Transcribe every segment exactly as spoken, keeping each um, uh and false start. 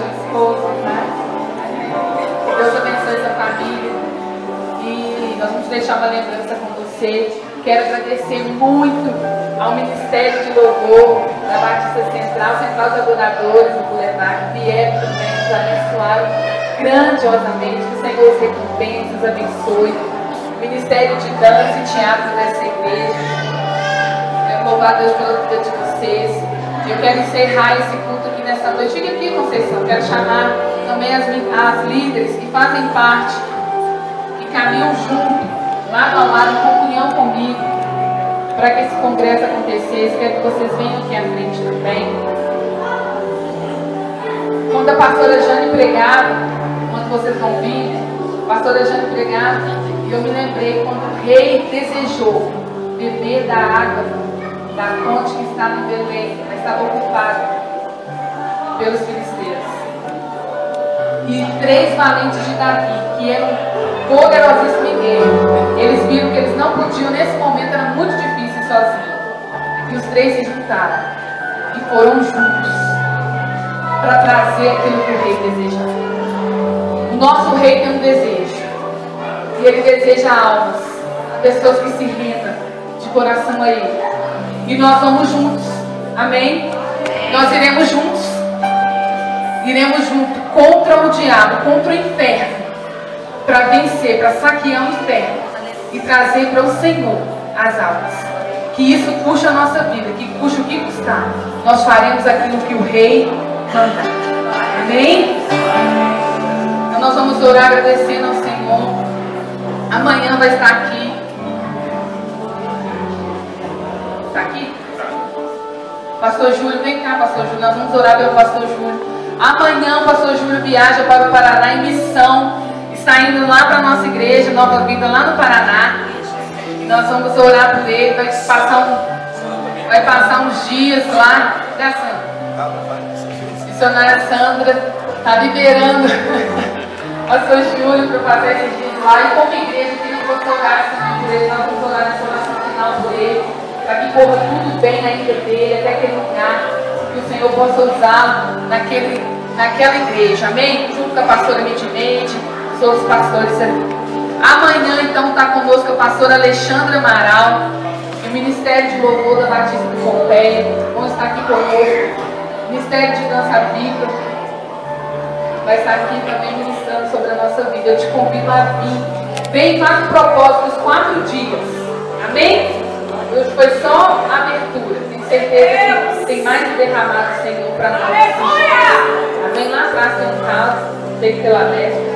seu esposo, né? Que Deus abençoe essa família. E nós vamos deixar uma lembrança com você. Quero agradecer muito ao Ministério de Louvor da Batista Central, Central de Adoradores do Boulevard, que vieram também, nos abençoaram grandiosamente. Que o Senhor os recompense, os abençoe. Ministério de Dança e Teatro dessa igreja. Quero louvar a Deus pela vida de vocês. Eu quero encerrar esse culto aqui nessa noite. Fique aqui, Conceição. Quero chamar também as, as líderes que fazem parte, que caminham junto, lado a lado, em comunhão comigo, para que esse congresso acontecesse. Quero que vocês venham aqui à frente também. Quando a pastora Jane pregava, quando vocês vão vir, a pastora Jane pregava, eu me lembrei quando o rei desejou beber da água da fonte que estava em Belém, mas estava ocupada pelos filisteus. E três valentes de Davi, que eram poderosíssimos em guerra, eles viram que eles não podiam, nesse momento era muito difícil sozinhos. E os três se juntaram e foram juntos para trazer aquilo que o rei desejava. O nosso rei tem um desejo, e ele deseja almas, pessoas que se rendam de coração a ele. E nós vamos juntos, amém? Nós iremos juntos, iremos juntos contra o diabo, contra o inferno, para vencer, para saquear o inferno e trazer para o Senhor as almas. Que isso custe a nossa vida, que custe o que custar, nós faremos aquilo que o rei manda, amém? Então nós vamos orar agradecendo ao Senhor. Amanhã vai estar aqui. Está aqui? Pastor Júlio, vem cá, Pastor Júlio. Nós vamos orar pelo Pastor Júlio. Amanhã o Pastor Júlio viaja para o Paraná em missão. Está indo lá para a nossa igreja, Nova Vida, lá no Paraná. E nós vamos orar por ele. Vai passar, um, vai passar uns dias lá. Né, Sandra? Missionária Sandra está liberando o Pastor Júlio para fazer esses dias lá. E como igreja, queria que você orasse por ele. Nós vamos orar nessa oração final por ele, para que corra tudo bem na vida dele, até aquele lugar, que o Senhor possa usá-lo naquele, naquela igreja, amém? Junto com a pastora Medimente, os outros pastores ali. Amanhã, então, está conosco a pastora Alexandra Amaral, e o Ministério de Louvor da Batista do Pompeia, vão estar aqui conosco. O Ministério de Dança Viva vai estar aqui também ministrando sobre a nossa vida. Eu te convido a vir. Vem, faz o propósito dos quatro dias, amém? Hoje foi só a abertura. Tenho certeza que tem mais derramado o Senhor para nós. Amém? Lá atrás tem um caso feito pela Leste.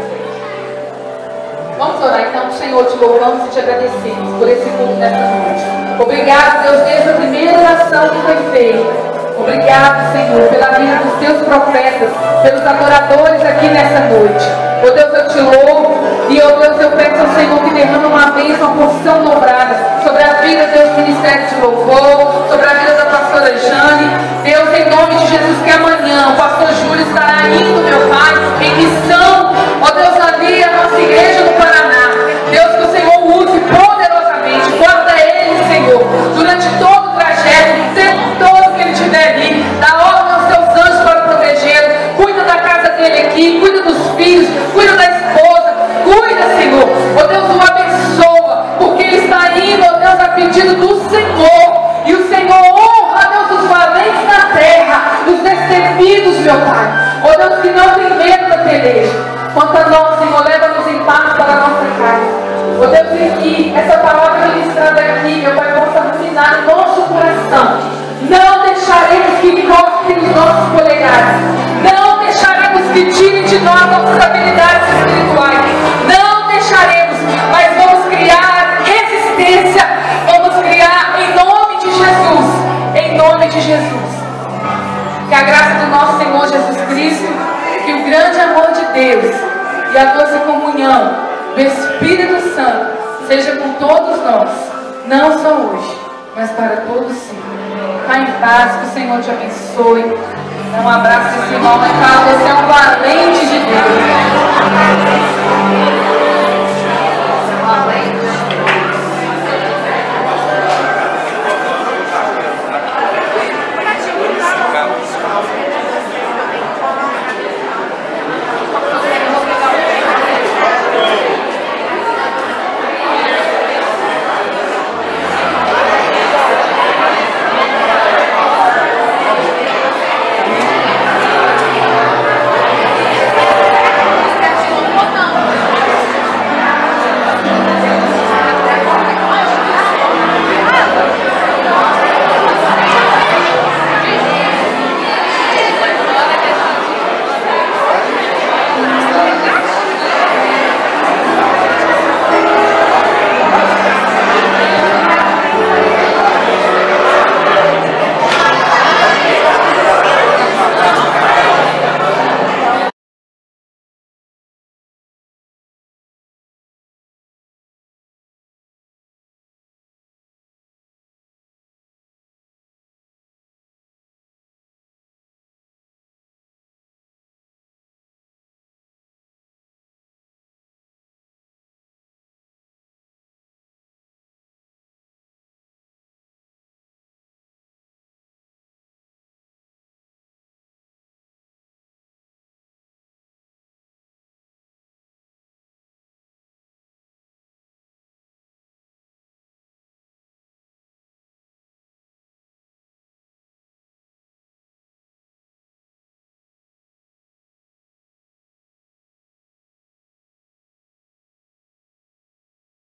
Vamos orar então. Senhor, te louvamos e te agradecemos por esse culto nessa noite. Obrigado, Deus, desde a primeira oração que foi feita. Obrigado, Senhor, pela vida dos teus profetas, pelos adoradores aqui nessa noite. Oh Deus, eu te louvo. E, oh Deus, eu peço ao Senhor que derrame uma bênção, uma porção dobrada sobre a vida, Deus, do Ministério de Louvor, sobre a vida da pastora Jane. Deus, em nome de Jesus, que amanhã o pastor Júlio estará indo, meu Pai, em missão. Ó Deus, ali a nossa igreja no Paraná. Deus, que o Senhor use poderosamente. Guarda ele, Senhor, durante todo o trajeto, o tempo todo que ele estiver ali. Dá ordem aos teus anjos para protegê-lo. Cuida da casa dele aqui, cuida dos filhos, cuida da esposa. Cuida, Senhor. Ó Deus, o abençoa, porque ele está indo, ó Deus, a pedido do Senhor. E o Senhor honra, Deus, os valentes na terra, os destemidos, meu Pai. Ó Deus, que não tem medo da peleja. Quanto a nós, Senhor, leva-nos em paz para a nossa casa. Ó Deus, e que essa palavra ministrada aqui, meu Pai, possa ruminar em nosso coração. Não deixaremos que cortem os nossos polegares. Não deixaremos que tirem de nós nossas habilidades espirituais. Não deixaremos, mas vamos criar resistência. Vamos criar em nome de Jesus. Em nome de Jesus. Que a graça do nosso Senhor Jesus Cristo, que o grande amor de Deus e a doce comunhão do Espírito Santo seja com todos nós, não só hoje, mas para todos sempre. Vá em paz, que o Senhor te abençoe. Dá um abraço desse irmão e fala: você é um valente de Deus.